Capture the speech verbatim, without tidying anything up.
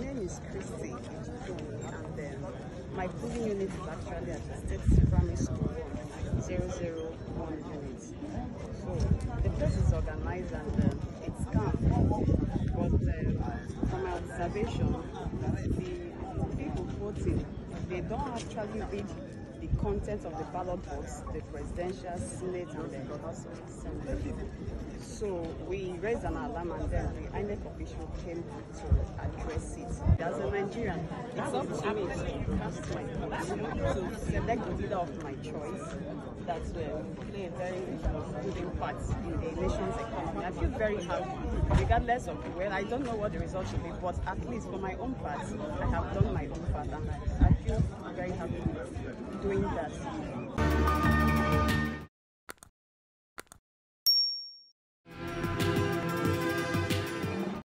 name is Christy, and um, my polling unit is actually at the State Primary School zero zero one unit. So the place is organized and um, it's calm. But um, from my observation, the people voting, they don't actually read the content of the ballot box, the presidential, senate, and the House of Assembly. So we raised an alarm, and then the I N E C official came to address it. As a Nigerian, it's up to me to cast my vote, to select the leader of my choice that will play a very good impact in the nation's economy. I feel very happy, regardless of, well, I don't know what the result should be, but at least for my own part, I have done my own part, and I, I feel very happy doing that.